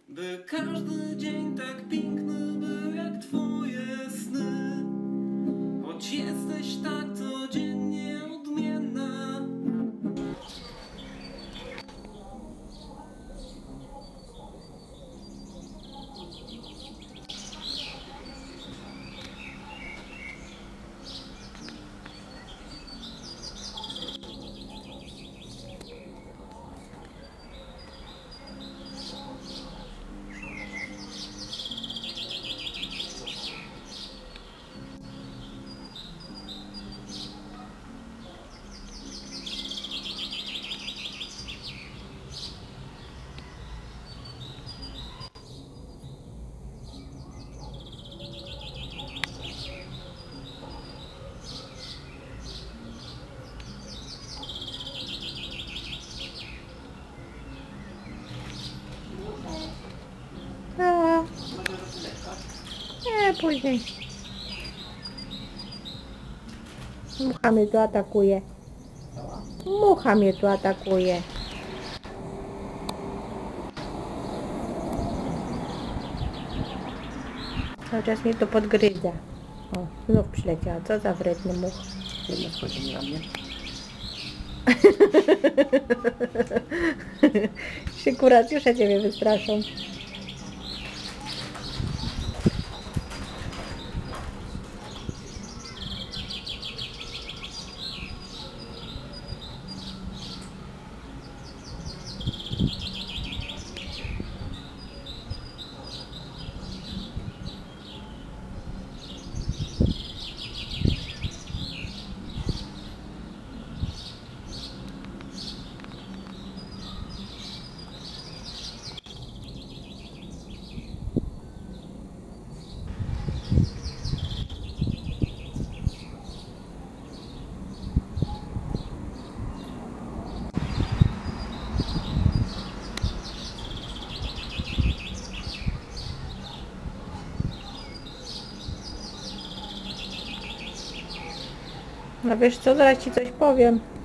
By każdy dzień tak piękny był jak twoje sny. Choć jesteś tak codziennie odmienna. No. Nie, później. Mucha mnie tu atakuje. Mucha mnie tu atakuje. Cały czas mnie to podgryza. O, znów przyleciała. Co za wredny much. Nie schodzi na mnie. Kuracjusze ciebie wystraszą. No wiesz co, zaraz ci coś powiem.